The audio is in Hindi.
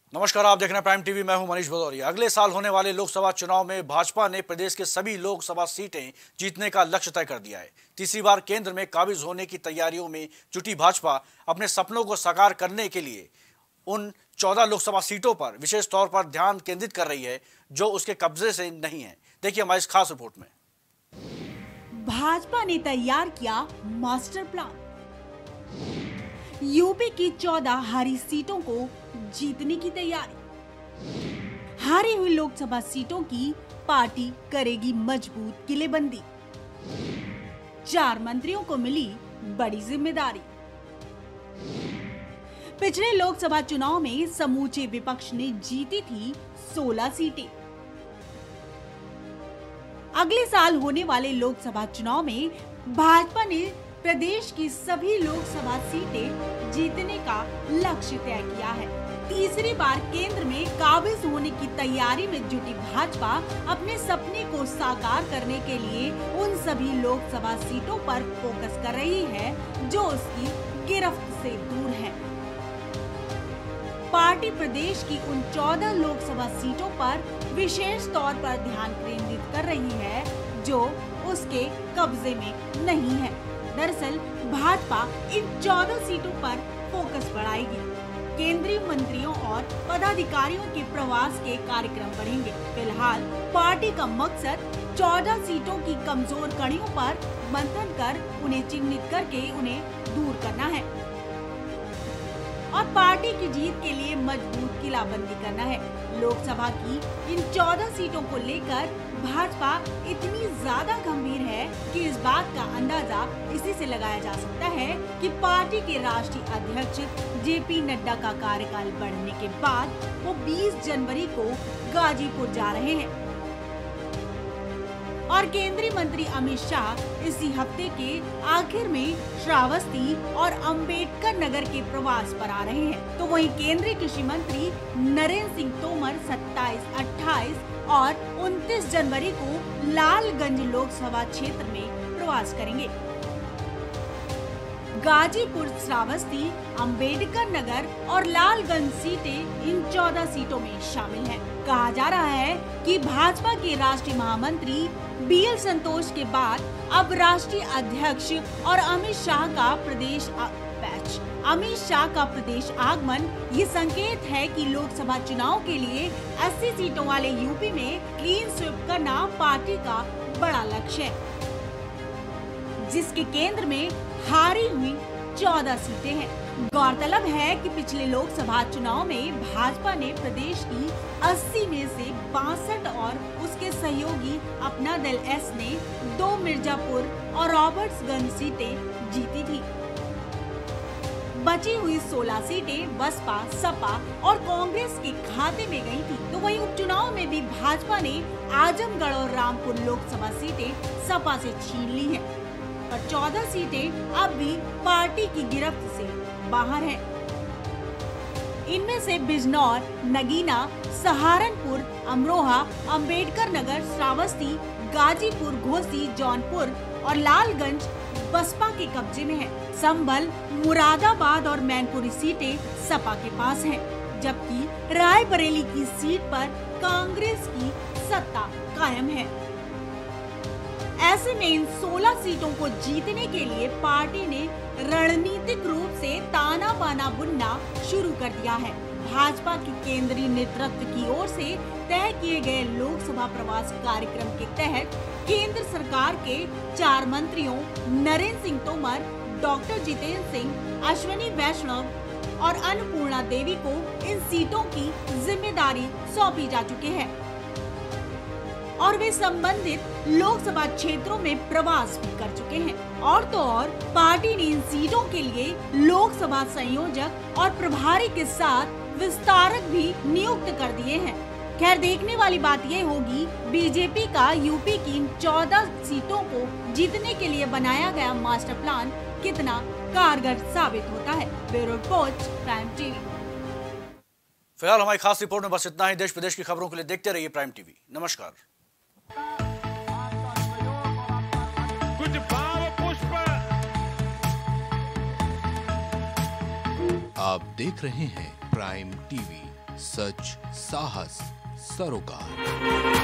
नमस्कार, आप देख रहे हैं प्राइम टीवी। मैं हूं मनीष भदौरिया। अगले साल होने वाले लोकसभा चुनाव में भाजपा ने प्रदेश के सभी लोकसभा सीटें जीतने का लक्ष्य तय कर दिया है। तीसरी बार केंद्र में काबिज होने की तैयारियों में जुटी भाजपा अपने सपनों को साकार करने के लिए उन 14 लोकसभा सीटों पर विशेष तौर पर ध्यान केंद्रित कर रही है जो उसके कब्जे से नहीं है। देखिए हमारी इस खास रिपोर्ट में। भाजपा ने तैयार किया मास्टर प्लान। यूपी की 14 हारी सीटों को जीतने की तैयारी। हारी हुई लोकसभा सीटों की पार्टी करेगी मजबूत किलेबंदी। 4 मंत्रियों को मिली बड़ी जिम्मेदारी। पिछले लोकसभा चुनाव में समूचे विपक्ष ने जीती थी 16 सीटें। अगले साल होने वाले लोकसभा चुनाव में भाजपा ने प्रदेश की सभी लोकसभा सीटें जीतने का लक्ष्य तय किया है। तीसरी बार केंद्र में काबिज होने की तैयारी में जुटी भाजपा अपने सपने को साकार करने के लिए उन सभी लोकसभा सीटों पर फोकस कर रही है जो उसकी गिरफ्त से दूर है। पार्टी प्रदेश की उन 14 लोकसभा सीटों पर विशेष तौर पर ध्यान केंद्रित कर रही है जो उसके कब्जे में नहीं है। दरअसल भाजपा इन 14 सीटों पर फोकस बढ़ाएगी। केंद्रीय मंत्रियों और पदाधिकारियों के प्रवास के कार्यक्रम बढ़ेंगे। फिलहाल पार्टी का मकसद 14 सीटों की कमजोर कड़ियों पर मंथन कर उन्हें चिन्हित करके उन्हें दूर करना है और पार्टी की जीत के लिए मजबूत किलाबंदी करना है। लोकसभा की इन 14 सीटों को लेकर भाजपा इतनी ज्यादा गंभीर है कि इस बात का अंदाजा इसी से लगाया जा सकता है कि पार्टी के राष्ट्रीय अध्यक्ष जेपी नड्डा का कार्यकाल बढ़ने के बाद वो 20 जनवरी को गाजीपुर जा रहे हैं और केंद्रीय मंत्री अमित शाह इसी हफ्ते के आखिर में श्रावस्ती और अंबेडकर नगर के प्रवास पर आ रहे हैं। तो वहीं केंद्रीय कृषि मंत्री नरेंद्र सिंह तोमर 27, 28 और 29 जनवरी को लालगंज लोकसभा क्षेत्र में प्रवास करेंगे। गाजीपुर, श्रावस्ती, अंबेडकर नगर और लालगंज सीटें इन 14 सीटों में शामिल हैं। कहा जा रहा है कि भाजपा के राष्ट्रीय महामंत्री बीएल संतोष के बाद अब राष्ट्रीय अध्यक्ष और अमित शाह का प्रदेश आगमन ये संकेत है कि लोकसभा चुनाव के लिए 80 सीटों वाले यूपी में क्लीन स्वीप करना पार्टी का बड़ा लक्ष्य है, जिसके केंद्र में हारी हुई 14 सीटें हैं। गौरतलब है कि पिछले लोकसभा चुनाव में भाजपा ने प्रदेश की 80 में से 62 और उसके सहयोगी अपना दल एस ने 2 मिर्जापुर और रॉबर्ट्सगंज सीटें जीती थी। बची हुई 16 सीटें बसपा, सपा और कांग्रेस के खाते में गई थी। तो वहीं उपचुनाव में भी भाजपा ने आजमगढ़ और रामपुर लोकसभा सीटें सपा से छीन ली हैं और 14 सीटें अब भी पार्टी की गिरफ्त से बाहर हैं। इनमें से बिजनौर, नगीना, सहारनपुर, अमरोहा, अंबेडकर नगर, श्रावस्ती, गाजीपुर, घोसी, जौनपुर और लालगंज बसपा के कब्जे में है। संभल, मुरादाबाद और मैनपुरी सीटें सपा के पास हैं, जबकि रायबरेली की सीट पर कांग्रेस की सत्ता कायम है। ऐसे में इन 16 सीटों को जीतने के लिए पार्टी ने रणनीतिक रूप से ताना बाना बुनना शुरू कर दिया है। भाजपा की केंद्रीय नेतृत्व की ओर से तय किए गए लोकसभा प्रवास कार्यक्रम के तहत केंद्र सरकार के 4 मंत्रियों नरेंद्र सिंह तोमर, डॉक्टर जितेंद्र सिंह, अश्विनी वैष्णव और अन्नपूर्णा देवी को इन सीटों की जिम्मेदारी सौंपी जा चुकी है और वे संबंधित लोकसभा क्षेत्रों में प्रवास भी कर चुके हैं। और तो और पार्टी ने इन सीटों के लिए लोकसभा संयोजक और प्रभारी के साथ विस्तारक भी नियुक्त कर दिए हैं। खैर, देखने वाली बात ये होगी बीजेपी का यूपी की इन 14 सीटों को जीतने के लिए बनाया गया मास्टर प्लान कितना कारगर साबित होता है। Bureau report, prime TV. फिलहाल हमारी खास रिपोर्ट में बस इतना ही। देश प्रदेश की खबरों के लिए देखते रहिए प्राइम टीवी। नमस्कार। कुछ भाव पुष्प। आप देख रहे हैं प्राइम टीवी, सच साहस सरोकार।